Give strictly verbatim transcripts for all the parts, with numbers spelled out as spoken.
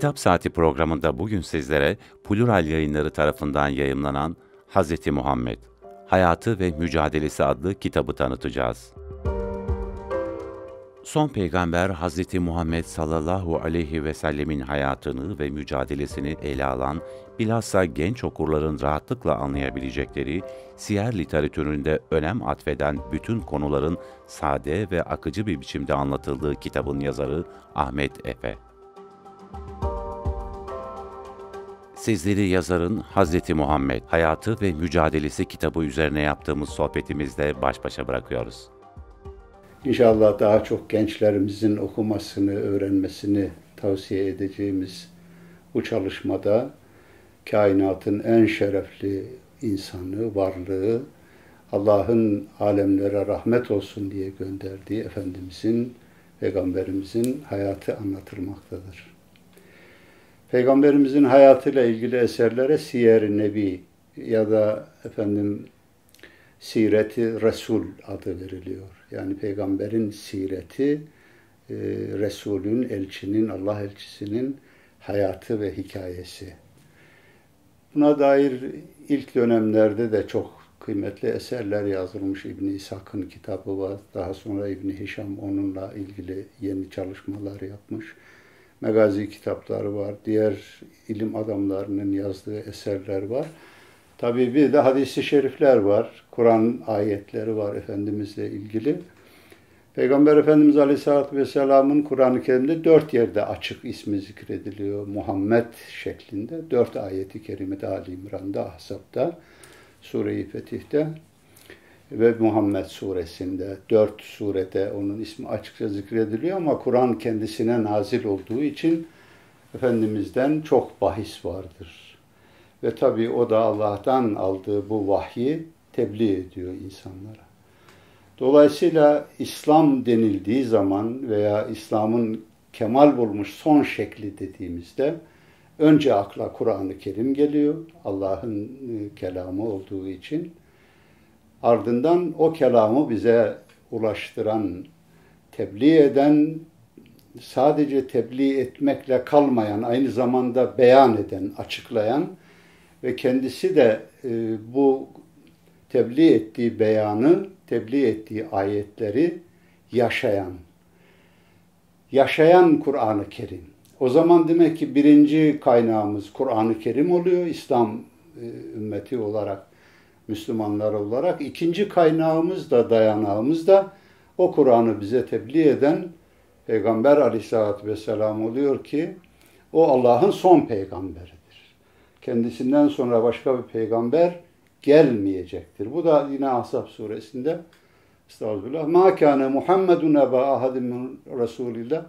Kitap Saati programında bugün sizlere Plural Yayınları tarafından yayımlanan Hazreti Muhammed, Hayatı ve Mücadelesi adlı kitabı tanıtacağız. Son peygamber Hazreti Muhammed sallallahu aleyhi ve sellemin hayatını ve mücadelesini ele alan, bilhassa genç okurların rahatlıkla anlayabilecekleri, siyer literatüründe önem atfeden bütün konuların sade ve akıcı bir biçimde anlatıldığı kitabın yazarı Ahmet Efe. Sizleri yazarın Hazreti Muhammed, Hayatı ve Mücadelesi kitabı üzerine yaptığımız sohbetimizde baş başa bırakıyoruz. İnşallah daha çok gençlerimizin okumasını, öğrenmesini tavsiye edeceğimiz bu çalışmada kainatın en şerefli insanı, varlığı, Allah'ın alemlere rahmet olsun diye gönderdiği Efendimizin, Peygamberimizin hayatı anlatılmaktadır. Peygamberimizin hayatıyla ilgili eserlere Siyer-i Nebi ya da efendim Siret-i Resul adı veriliyor. Yani peygamberin sireti, e, Resulün, elçinin, Allah elçisinin hayatı ve hikayesi. Buna dair ilk dönemlerde de çok kıymetli eserler yazılmış. İbn-i İshak'ın kitabı var. Daha sonra İbn-i Hişam onunla ilgili yeni çalışmalar yapmış. Megazi kitapları var. Diğer ilim adamlarının yazdığı eserler var. Tabii bir de hadis-i şerifler var. Kur'an ayetleri var Efendimizle ilgili. Peygamber Efendimiz Aleyhisselatü Vesselam'ın Kur'an-ı Kerim'de dört yerde açık ismi zikrediliyor. Muhammed şeklinde. Dört ayeti kerimede Ali İmran'da, Ahzab'da, Sure-i Fetih'te ve Muhammed suresinde. Dört surede onun ismi açıkça zikrediliyor ama Kur'an kendisine nazil olduğu için Efendimiz'den çok bahis vardır. Ve tabii o da Allah'tan aldığı bu vahyi tebliğ ediyor insanlara. Dolayısıyla İslam denildiği zaman veya İslam'ın kemal bulmuş son şekli dediğimizde önce akla Kur'an-ı Kerim geliyor. Allah'ın kelamı olduğu için. Ardından o kelamı bize ulaştıran, tebliğ eden, sadece tebliğ etmekle kalmayan, aynı zamanda beyan eden, açıklayan ve kendisi de e, bu tebliğ ettiği beyanı, tebliğ ettiği ayetleri yaşayan, yaşayan Kur'an-ı Kerim. O zaman demek ki birinci kaynağımız Kur'an-ı Kerim oluyor, İslam e, ümmeti olarak, Müslümanlar olarak. İkinci kaynağımız da, dayanağımız da o Kur'an'ı bize tebliğ eden Peygamber Aleyhisselatü Vesselam oluyor ki o Allah'ın son peygamberidir. Kendisinden sonra başka bir peygamber gelmeyecektir. Bu da yine Ahzab suresinde Estağfirullah. Ma kana Muhammedun eba ahadin min Resulillah.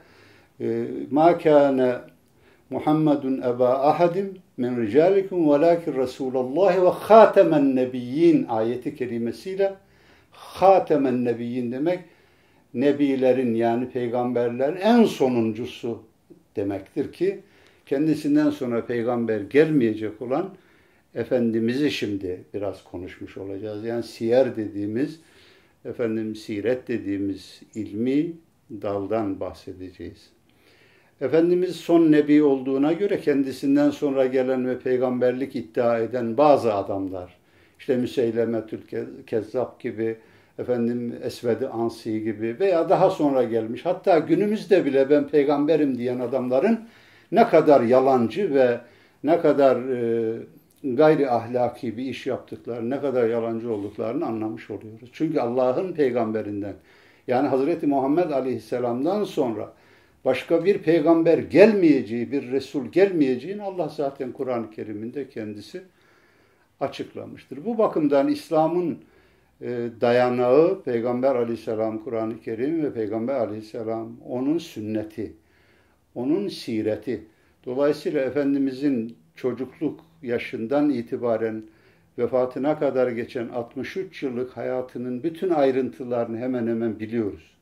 Ma kana Muhammedun eba ahadin min ricalikum velakin Resulullah ve hatemen nebiyyin ayeti kerimesiyle hatemen nebiyyin demek nebilerin yani peygamberlerin en sonuncusu demektir ki kendisinden sonra peygamber gelmeyecek olan Efendimiz'i şimdi biraz konuşmuş olacağız. Yani siyer dediğimiz, efendim siret dediğimiz ilmi daldan bahsedeceğiz. Efendimiz son nebi olduğuna göre kendisinden sonra gelen ve peygamberlik iddia eden bazı adamlar, işte Müseylemetül Kezzab gibi, efendim Esved-i Ansi gibi veya daha sonra gelmiş, hatta günümüzde bile ben peygamberim diyen adamların ne kadar yalancı ve ne kadar e, gayri ahlaki bir iş yaptıklarını, ne kadar yalancı olduklarını anlamış oluyoruz. Çünkü Allah'ın peygamberinden, yani Hazreti Muhammed Aleyhisselam'dan sonra başka bir peygamber gelmeyeceği, bir Resul gelmeyeceğini Allah zaten Kur'an-ı Kerim'inde kendisi açıklamıştır. Bu bakımdan İslam'ın e, dayanağı Peygamber Aleyhisselam Kur'an-ı Kerim ve Peygamber Aleyhisselam onun sünneti, onun sireti. Dolayısıyla Efendimizin çocukluk yaşından itibaren vefatına kadar geçen altmış üç yıllık hayatının bütün ayrıntılarını hemen hemen biliyoruz.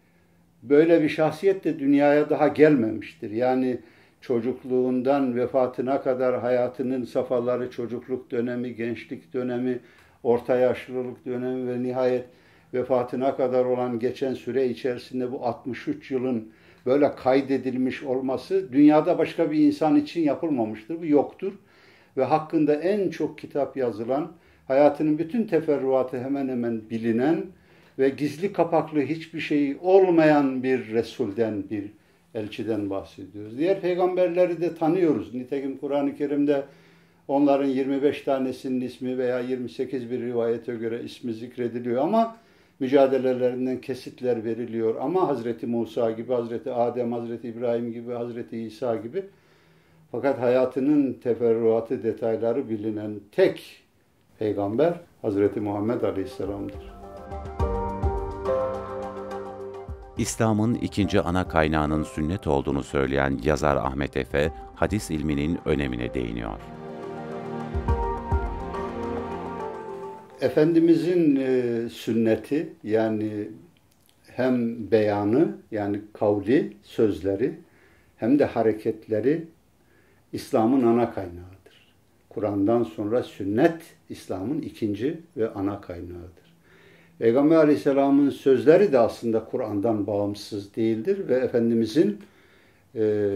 Böyle bir şahsiyet de dünyaya daha gelmemiştir. Yani çocukluğundan vefatına kadar hayatının safhaları, çocukluk dönemi, gençlik dönemi, orta yaşlılık dönemi ve nihayet vefatına kadar olan geçen süre içerisinde bu altmış üç yılın böyle kaydedilmiş olması dünyada başka bir insan için yapılmamıştır. Bu yoktur. Ve hakkında en çok kitap yazılan, hayatının bütün teferruatı hemen hemen bilinen ve gizli kapaklı hiçbir şeyi olmayan bir Resul'den, bir elçiden bahsediyoruz. Diğer peygamberleri de tanıyoruz. Nitekim Kur'an-ı Kerim'de onların yirmi beş tanesinin ismi veya yirmi sekiz bir rivayete göre ismi zikrediliyor ama mücadelelerinden kesitler veriliyor. Ama Hazreti Musa gibi, Hazreti Adem, Hazreti İbrahim gibi, Hazreti İsa gibi. Fakat hayatının teferruatı, detayları bilinen tek peygamber Hazreti Muhammed Aleyhisselam'dır. İslam'ın ikinci ana kaynağının sünnet olduğunu söyleyen yazar Ahmet Efe, hadis ilminin önemine değiniyor. Efendimizin e, sünneti, yani hem beyanı, yani kavli, sözleri, hem de hareketleri İslam'ın ana kaynağıdır. Kur'an'dan sonra sünnet İslam'ın ikinci ve ana kaynağıdır. Peygamber Aleyhisselam'ın sözleri de aslında Kur'an'dan bağımsız değildir ve Efendimizin e,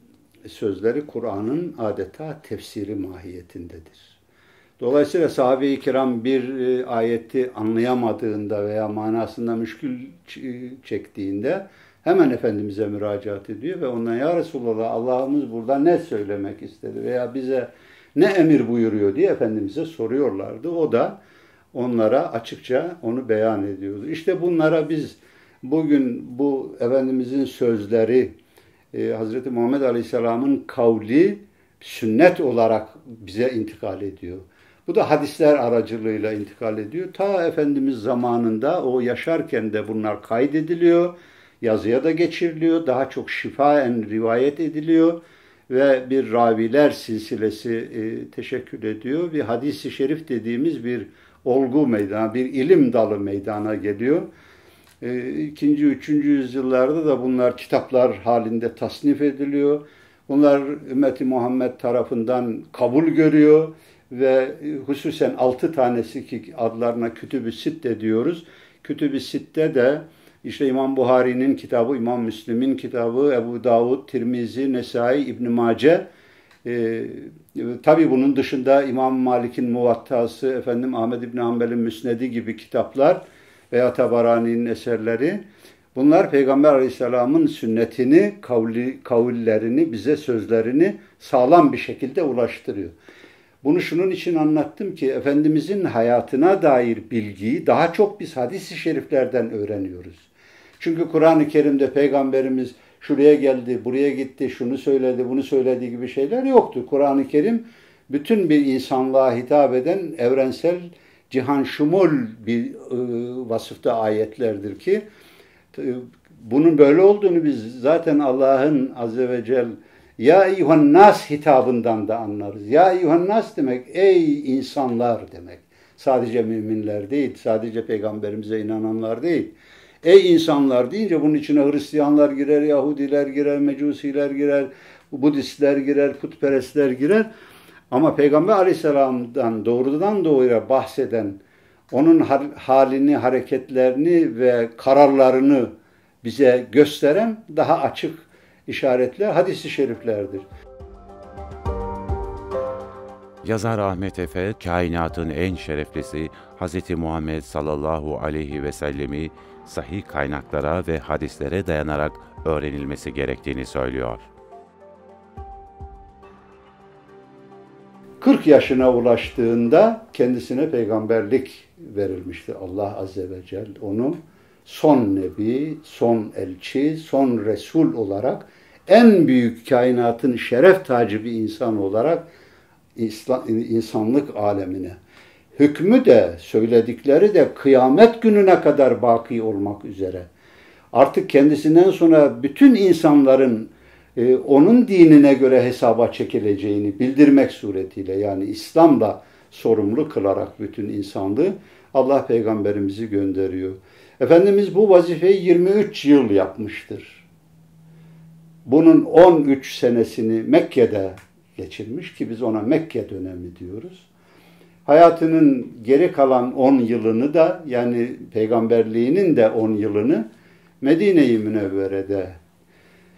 sözleri Kur'an'ın adeta tefsiri mahiyetindedir. Dolayısıyla sahabe-i kiram bir e, ayeti anlayamadığında veya manasında müşkül çektiğinde hemen Efendimiz'e müracaat ediyor ve ondan ya Resulallah Allah'ımız burada ne söylemek istedi veya bize ne emir buyuruyor diye Efendimiz'e soruyorlardı. O da onlara açıkça onu beyan ediyordu. İşte bunlara biz bugün bu Efendimiz'in sözleri, e, Hazreti Muhammed Aleyhisselam'ın kavli sünnet olarak bize intikal ediyor. Bu da hadisler aracılığıyla intikal ediyor. Ta Efendimiz zamanında o yaşarken de bunlar kaydediliyor, yazıya da geçiriliyor, daha çok şifaen rivayet ediliyor ve bir raviler silsilesi e, teşekkül ediyor. Bir hadis-i şerif dediğimiz bir olgu meydana, bir ilim dalı meydana geliyor. E, ikinci, üçüncü yüzyıllarda da bunlar kitaplar halinde tasnif ediliyor. Bunlar ümmeti Muhammed tarafından kabul görüyor ve hususen altı tanesi ki adlarına Kütüb-i Sitte diyoruz. Kütüb-i Sitte de işte İmam Buhari'nin kitabı, İmam Müslim'in kitabı, Ebu Davud, Tirmizi, Nesai, İbn Mace. Ee, tabii bunun dışında İmam Malik'in Muvattası, efendim Ahmed İbn Hanbel'in Müsnedi gibi kitaplar veya Tabarani'nin eserleri. Bunlar Peygamber Aleyhisselam'ın sünnetini, kavli, kavillerini, bize sözlerini sağlam bir şekilde ulaştırıyor. Bunu şunun için anlattım ki Efendimizin hayatına dair bilgiyi daha çok biz hadis-i şeriflerden öğreniyoruz. Çünkü Kur'an-ı Kerim'de Peygamberimiz şuraya geldi, buraya gitti, şunu söyledi, bunu söyledi gibi şeyler yoktu. Kur'an-ı Kerim bütün bir insanlığa hitap eden evrensel, cihan şumul bir e, vasıfta ayetlerdir ki bunun böyle olduğunu biz zaten Allah'ın Azze ve Celle Ya eyyuhan nas hitabından da anlarız. Ya eyyuhan nas demek ey insanlar demek. Sadece müminler değil, sadece peygamberimize inananlar değil. Ey insanlar deyince bunun içine Hristiyanlar girer, Yahudiler girer, Mecusiler girer, Budistler girer, putperestler girer. Ama Peygamber Aleyhisselam'dan doğrudan doğruya bahseden, onun halini, hareketlerini ve kararlarını bize gösteren daha açık işaretler hadis-i şeriflerdir. Yazar Ahmet Efe, kainatın en şereflisi Hz. Muhammed sallallahu aleyhi ve sellemi sahih kaynaklara ve hadislere dayanarak öğrenilmesi gerektiğini söylüyor. kırk yaşına ulaştığında kendisine peygamberlik verilmişti. Allah Azze ve Celle onu son nebi, son elçi, son resul olarak en büyük kainatın şeref tacı bir insan olarak insanlık alemine. Hükmü de, söyledikleri de kıyamet gününe kadar baki olmak üzere. Artık kendisinden sonra bütün insanların e, onun dinine göre hesaba çekileceğini bildirmek suretiyle, yani İslam'la sorumlu kılarak bütün insanlığı Allah peygamberimizi gönderiyor. Efendimiz bu vazifeyi yirmi üç yıl yapmıştır. Bunun on üç senesini Mekke'de geçirmiş ki biz ona Mekke dönemi diyoruz. Hayatının geri kalan on yılını da, yani peygamberliğinin de on yılını Medine-i Münevvere'de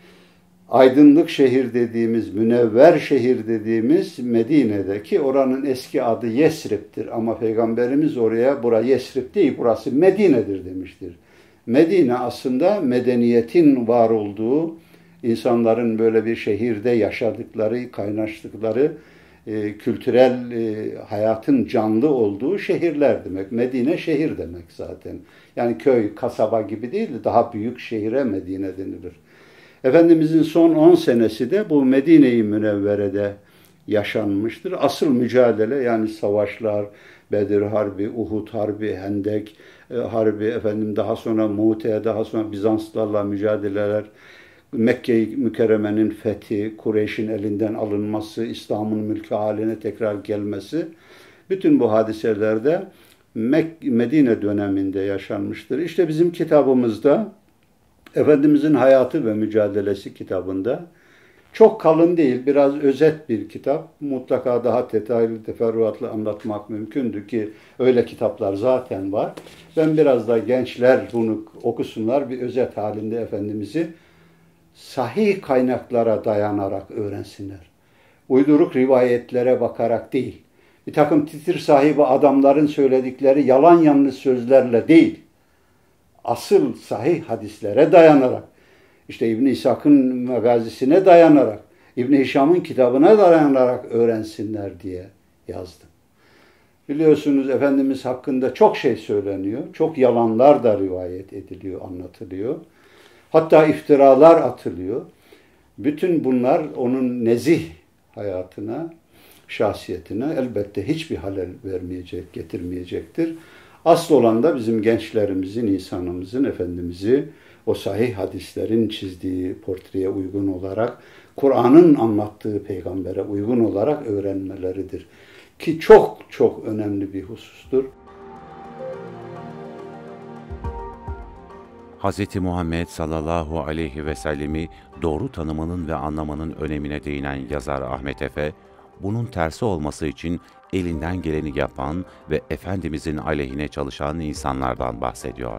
aydınlık şehir dediğimiz, münevver şehir dediğimiz Medine'deki, oranın eski adı Yesrib'tir. Ama Peygamberimiz oraya, bura Yesrib değil, burası Medine'dir demiştir. Medine aslında medeniyetin var olduğu, insanların böyle bir şehirde yaşadıkları, kaynaştıkları, e, kültürel e, hayatın canlı olduğu şehirler demek. Medine şehir demek zaten. Yani köy, kasaba gibi değil de daha büyük şehire Medine denilir. Efendimizin son on senesi de bu Medine-i Münevvere'de yaşanmıştır. Asıl mücadele, yani savaşlar, Bedir Harbi, Uhud Harbi, Hendek e, Harbi, efendim daha sonra Mu'te, daha sonra Bizanslarla mücadeleler, Mekke-i Mükerreme'nin fethi, Kureyş'in elinden alınması, İslam'ın mülkü haline tekrar gelmesi, bütün bu hadiselerde Mek- Medine döneminde yaşanmıştır. İşte bizim kitabımızda, Efendimizin Hayatı ve Mücadelesi kitabında, çok kalın değil, biraz özet bir kitap. Mutlaka daha detaylı, teferruatlı anlatmak mümkündü ki öyle kitaplar zaten var. Ben biraz da gençler bunu okusunlar, bir özet halinde Efendimiz'i sahih kaynaklara dayanarak öğrensinler. Uyduruk rivayetlere bakarak değil. Bir takım titir sahibi adamların söyledikleri yalan yanlış sözlerle değil. Asıl sahih hadislere dayanarak, işte İbn-i İshak'ın magazisine dayanarak, İbn-i Hişam'ın kitabına dayanarak öğrensinler diye yazdım. Biliyorsunuz Efendimiz hakkında çok şey söyleniyor. Çok yalanlar da rivayet ediliyor, anlatılıyor. Hatta iftiralar atılıyor. Bütün bunlar onun nezih hayatına, şahsiyetine elbette hiçbir halel vermeyecek, getirmeyecektir. Asıl olan da bizim gençlerimizin, insanımızın Efendimiz'i o sahih hadislerin çizdiği portreye uygun olarak, Kur'an'ın anlattığı peygambere uygun olarak öğrenmeleridir. Ki çok çok önemli bir husustur. Hz. Muhammed sallallahu aleyhi ve sellemi doğru tanımanın ve anlamanın önemine değinen yazar Ahmet Efe, bunun tersi olması için elinden geleni yapan ve Efendimizin aleyhine çalışan insanlardan bahsediyor.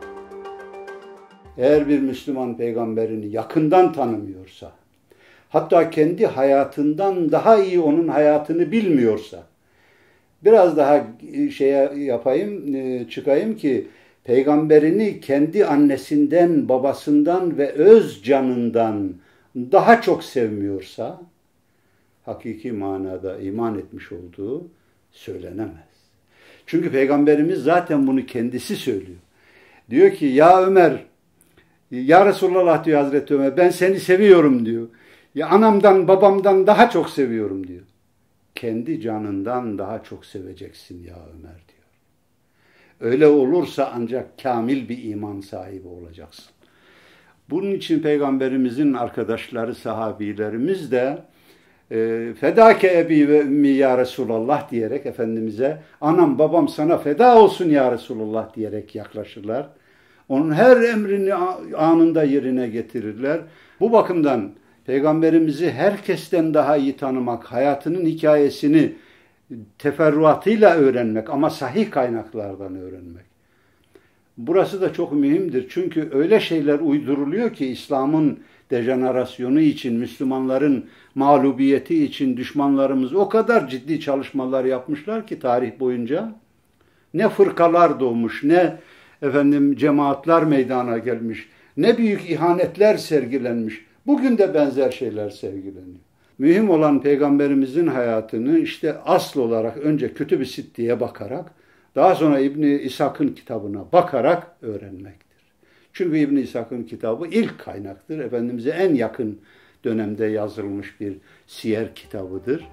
Eğer bir Müslüman peygamberini yakından tanımıyorsa, hatta kendi hayatından daha iyi onun hayatını bilmiyorsa, biraz daha şeye yapayım, çıkayım ki, peygamberini kendi annesinden, babasından ve öz canından daha çok sevmiyorsa, hakiki manada iman etmiş olduğu söylenemez. Çünkü peygamberimiz zaten bunu kendisi söylüyor. Diyor ki, ya Ömer, ya Resulullah diyor Hazreti Ömer, ben seni seviyorum diyor. Ya anamdan, babamdan daha çok seviyorum diyor. Kendi canından daha çok seveceksin ya Ömer diyor. Öyle olursa ancak kamil bir iman sahibi olacaksın. Bunun için Peygamberimizin arkadaşları, sahabilerimiz de e, fedake ebi ve ümmi ya Resulallah diyerek Efendimiz'e anam babam sana feda olsun ya Resulullah diyerek yaklaşırlar. Onun her emrini anında yerine getirirler. Bu bakımdan Peygamberimizi herkesten daha iyi tanımak, hayatının hikayesini teferruatıyla öğrenmek ama sahih kaynaklardan öğrenmek. Burası da çok mühimdir. Çünkü öyle şeyler uyduruluyor ki İslam'ın dejenerasyonu için, Müslümanların mağlubiyeti için düşmanlarımız o kadar ciddi çalışmalar yapmışlar ki tarih boyunca. Ne fırkalar doğmuş, ne efendim cemaatler meydana gelmiş, ne büyük ihanetler sergilenmiş. Bugün de benzer şeyler sergileniyor. Mühim olan Peygamberimizin hayatını işte asıl olarak önce Kütüb-i Sitte'ye bakarak, daha sonra İbn-i İshak'ın kitabına bakarak öğrenmektir. Çünkü İbn-i İshak'ın kitabı ilk kaynaktır. Efendimiz'e en yakın dönemde yazılmış bir siyer kitabıdır.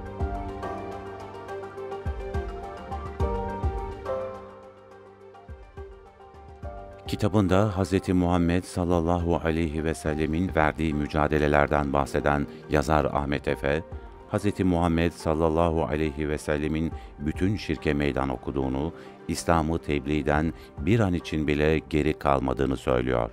Kitabında Hz. Muhammed sallallahu aleyhi ve sellemin verdiği mücadelelerden bahseden yazar Ahmet Efe, Hz. Muhammed sallallahu aleyhi ve sellemin bütün şirke meydan okuduğunu, İslam'ı tebliğden bir an için bile geri kalmadığını söylüyor.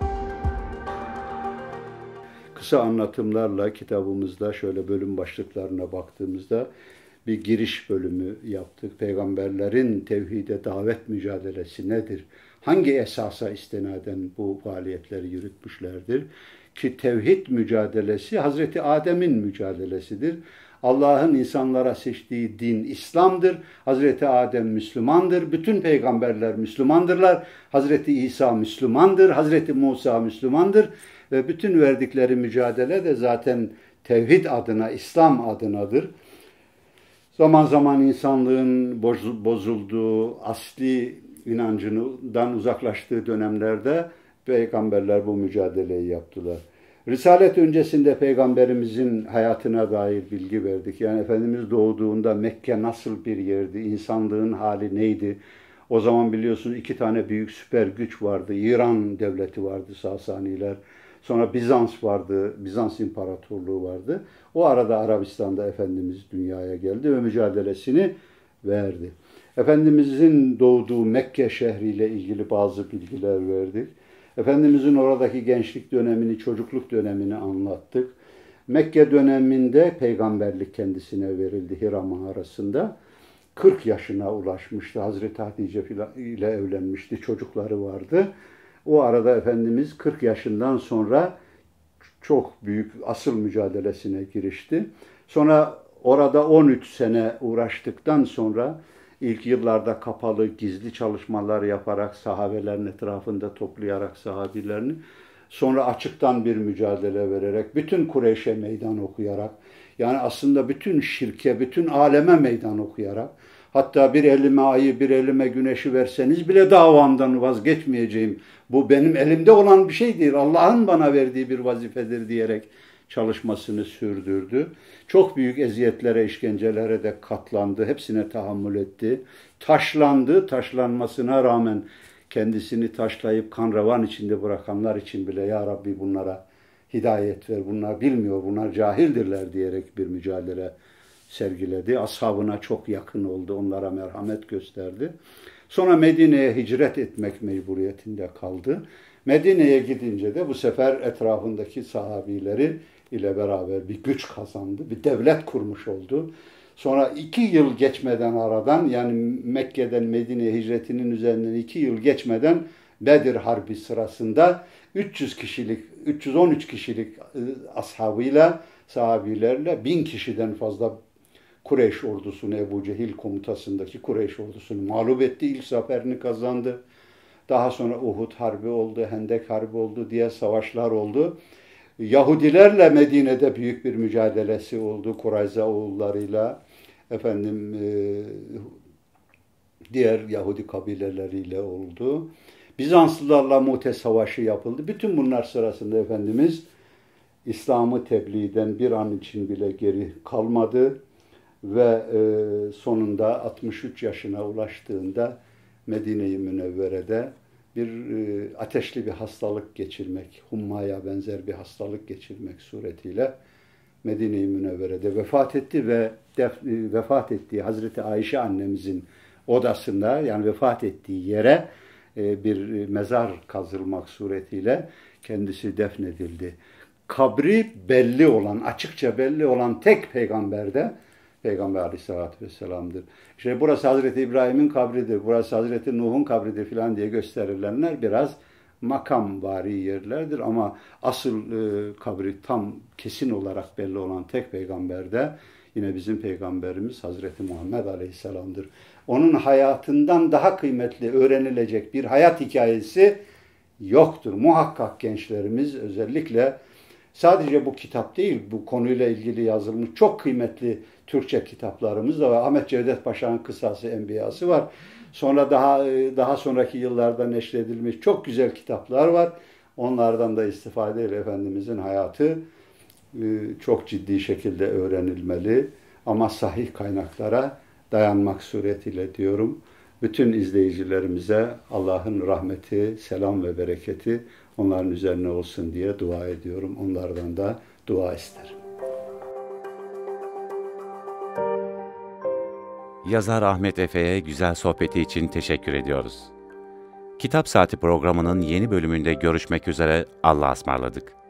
Kısa anlatımlarla kitabımızda şöyle bölüm başlıklarına baktığımızda bir giriş bölümü yaptık. Peygamberlerin tevhide davet mücadelesi nedir? Hangi esasa istinaden bu faaliyetleri yürütmüşlerdir? Ki tevhid mücadelesi Hazreti Adem'in mücadelesidir. Allah'ın insanlara seçtiği din İslam'dır. Hazreti Adem Müslümandır. Bütün peygamberler Müslümandırlar. Hazreti İsa Müslümandır. Hazreti Musa Müslümandır. Ve bütün verdikleri mücadele de zaten tevhid adına, İslam adınadır. Zaman zaman insanlığın bozulduğu, asli inancından uzaklaştığı dönemlerde peygamberler bu mücadeleyi yaptılar. Risalet öncesinde peygamberimizin hayatına dair bilgi verdik. Yani Efendimiz doğduğunda Mekke nasıl bir yerdi, insanlığın hali neydi? O zaman biliyorsunuz iki tane büyük süper güç vardı. İran devleti vardı, Sasaniler. Sonra Bizans vardı, Bizans İmparatorluğu vardı. O arada Arabistan'da Efendimiz dünyaya geldi ve mücadelesini verdi. Efendimizin doğduğu Mekke şehriyle ilgili bazı bilgiler verdik. Efendimizin oradaki gençlik dönemini, çocukluk dönemini anlattık. Mekke döneminde peygamberlik kendisine verildi Hira mağarasında. kırk yaşına ulaşmıştı. Hazreti Hatice ile evlenmişti. Çocukları vardı. O arada Efendimiz kırk yaşından sonra çok büyük asıl mücadelesine girişti. Sonra orada on üç sene uğraştıktan sonra ilk yıllarda kapalı, gizli çalışmalar yaparak, sahabelerin etrafında toplayarak sahabilerini, sonra açıktan bir mücadele vererek, bütün Kureyş'e meydan okuyarak, yani aslında bütün şirke, bütün aleme meydan okuyarak, hatta bir elime ayı, bir elime güneşi verseniz bile davamdan vazgeçmeyeceğim. Bu benim elimde olan bir şey değil, Allah'ın bana verdiği bir vazifedir diyerek çalışmasını sürdürdü. Çok büyük eziyetlere, işkencelere de katlandı. Hepsine tahammül etti. Taşlandı. Taşlanmasına rağmen kendisini taşlayıp kan revan içinde bırakanlar için bile ya Rabbi bunlara hidayet ver. Bunlar bilmiyor, bunlar cahildirler diyerek bir mücadele sergiledi. Ashabına çok yakın oldu. Onlara merhamet gösterdi. Sonra Medine'ye hicret etmek mecburiyetinde kaldı. Medine'ye gidince de bu sefer etrafındaki sahabileri ile beraber bir güç kazandı. Bir devlet kurmuş oldu. Sonra iki yıl geçmeden aradan, yani Mekke'den Medine'ye hicretinin üzerinden iki yıl geçmeden Bedir Harbi sırasında üç yüz kişilik, üç yüz on üç kişilik ashabıyla, sahabilerle bin kişiden fazla Kureyş ordusunu, Ebu Cehil komutasındaki Kureyş ordusunu mağlup etti. İlk zaferini kazandı. Daha sonra Uhud Harbi oldu, Hendek Harbi oldu, diğer savaşlar oldu. Yahudilerle Medine'de büyük bir mücadelesi oldu. Kurayza oğullarıyla, efendim e, diğer Yahudi kabileleriyle oldu. Bizanslılarla Mu'te Savaşı yapıldı. Bütün bunlar sırasında Efendimiz İslam'ı tebliğden bir an için bile geri kalmadı ve e, sonunda altmış üç yaşına ulaştığında Medine-i Münevvere'de bir e, ateşli bir hastalık geçirmek, hummaya benzer bir hastalık geçirmek suretiyle Medine-i Münevvere'de vefat etti ve def, e, vefat ettiği Hazreti Ayşe annemizin odasında, yani vefat ettiği yere e, bir mezar kazılmak suretiyle kendisi defnedildi. Kabri belli olan, açıkça belli olan tek peygamber de Peygamber Aleyhisselatü Vesselam'dır. İşte burası Hazreti İbrahim'in kabridir, burası Hazreti Nuh'un kabridir filan diye gösterilenler biraz makamvari yerlerdir ama asıl e, kabri tam kesin olarak belli olan tek peygamber de yine bizim peygamberimiz Hazreti Muhammed Aleyhisselam'dır. Onun hayatından daha kıymetli öğrenilecek bir hayat hikayesi yoktur. Muhakkak gençlerimiz özellikle sadece bu kitap değil, bu konuyla ilgili yazılmış çok kıymetli Türkçe kitaplarımız da var. Ahmet Cevdet Paşa'nın Kısası Enbiyası var. Sonra daha daha sonraki yıllarda neşredilmiş çok güzel kitaplar var. Onlardan da istifadeyle Efendimizin hayatı çok ciddi şekilde öğrenilmeli. Ama sahih kaynaklara dayanmak suretiyle diyorum. Bütün izleyicilerimize Allah'ın rahmeti, selam ve bereketi onların üzerine olsun diye dua ediyorum. Onlardan da dua isterim. Yazar Ahmet Efe'ye güzel sohbeti için teşekkür ediyoruz. Kitap Saati programının yeni bölümünde görüşmek üzere, Allah'a ısmarladık.